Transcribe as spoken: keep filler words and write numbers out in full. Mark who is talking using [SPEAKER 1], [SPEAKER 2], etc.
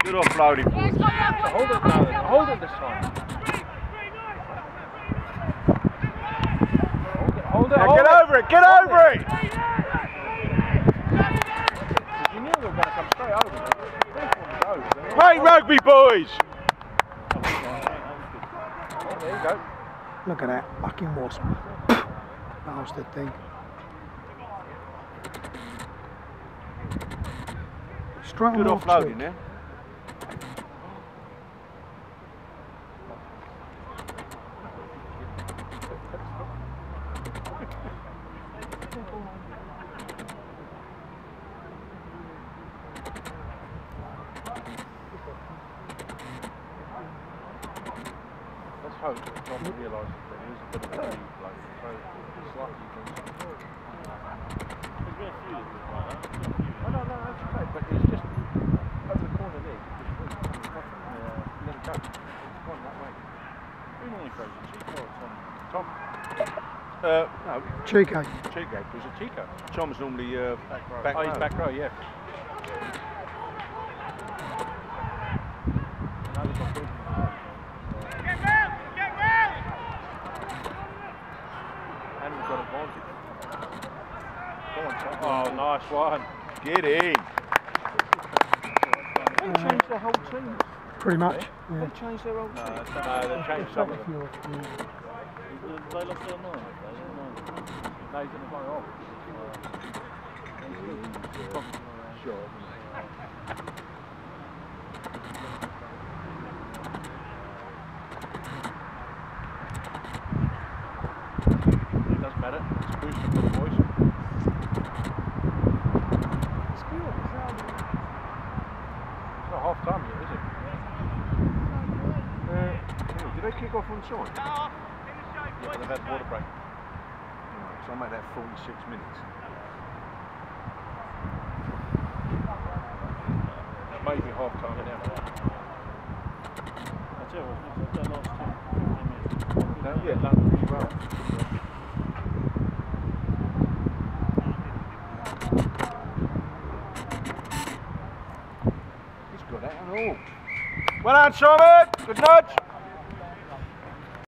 [SPEAKER 1] Good offloading, boys.
[SPEAKER 2] Hold it now. Hold it this time. Hold it. Hold it.
[SPEAKER 1] Now
[SPEAKER 2] Hold
[SPEAKER 1] get
[SPEAKER 2] it.
[SPEAKER 1] over it. Get over it.
[SPEAKER 2] You knew they were going to come straight over it.
[SPEAKER 1] Play rugby, boys.
[SPEAKER 2] Oh, there you go.
[SPEAKER 3] Look at that fucking wasp. Bastard thing. Straight
[SPEAKER 1] Good
[SPEAKER 3] on
[SPEAKER 1] offloading there.
[SPEAKER 2] Let's hope that Tom realises that he is a bit of a lead bloke, so it's likely to do. There's been a few of them like that. No, no, no, that's okay, but it's just over the corner there, just free. There's nothing, uh, let it go. It's gone that way. Who normally throws it? Chico or Tom? Tom?
[SPEAKER 1] Uh, no,
[SPEAKER 3] Chico.
[SPEAKER 1] Chico.
[SPEAKER 2] Was it Chico?
[SPEAKER 1] Tom's normally uh,
[SPEAKER 2] Back row.
[SPEAKER 1] back
[SPEAKER 2] Oh, he's
[SPEAKER 1] row.
[SPEAKER 2] back row, yeah. Now they've got good. And we've got advantage. Go on, Tom. Oh, nice one.
[SPEAKER 1] Get in.
[SPEAKER 2] They changed their whole team.
[SPEAKER 3] Pretty much.
[SPEAKER 2] They
[SPEAKER 3] Yeah.
[SPEAKER 2] changed their whole team. No, they've changed some of them.
[SPEAKER 4] They lost their mind.
[SPEAKER 2] No, he's going to play off. Sure. It doesn't matter. It's a booster for the boys. It's not half time yet, is it? Uh, did they kick off on time? Yeah, but they've had water break.
[SPEAKER 1] So I'll make that forty-six minutes.
[SPEAKER 2] Maybe half time an hour.
[SPEAKER 4] I tell you what, their last ten, fifteen minutes.
[SPEAKER 2] No, yeah, done really well.
[SPEAKER 1] He's got that and all. Well done, Simon. Good nudge.